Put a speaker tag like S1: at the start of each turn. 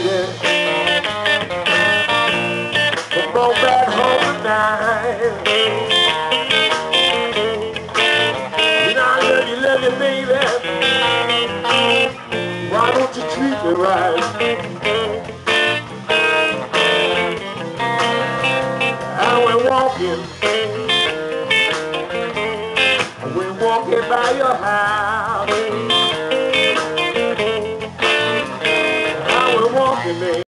S1: baby, come on back home tonight. You know I love you, baby. Why don't you treat me right? We're walking by your house. We're walking, baby.